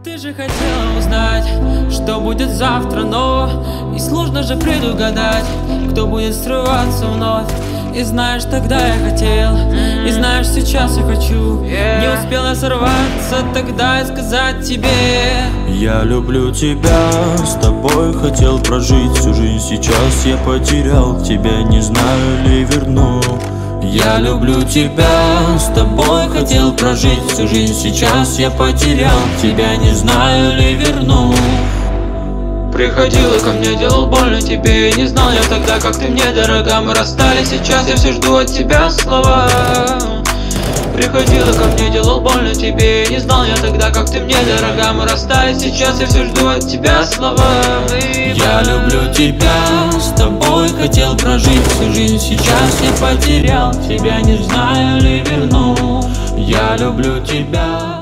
Ты же хотела узнать, что будет завтра, но и сложно же предугадать, кто будет срываться вновь. И знаешь, тогда я хотел, и знаешь, сейчас я хочу. Не успела сорваться тогда и сказать тебе: я люблю тебя, с тобой хотел прожить всю жизнь. Сейчас я потерял тебя, не знаю ли верну. Я люблю тебя, с тобой хотел прожить всю жизнь. Сейчас я потерял тебя, не знаю ли верну. Приходила ко мне, делал больно тебе. Не знал я тогда, как ты мне дорога. Мы расстались, сейчас я все жду от тебя слова. Приходила ко мне, делал больно тебе. Не знал я тогда, как ты мне дорога. Мы расстались, сейчас я все жду от тебя слова. Я люблю тебя, с тобой хотел прожить всю жизнь. Сейчас я потерял тебя, не знаю ли верну. Я люблю тебя.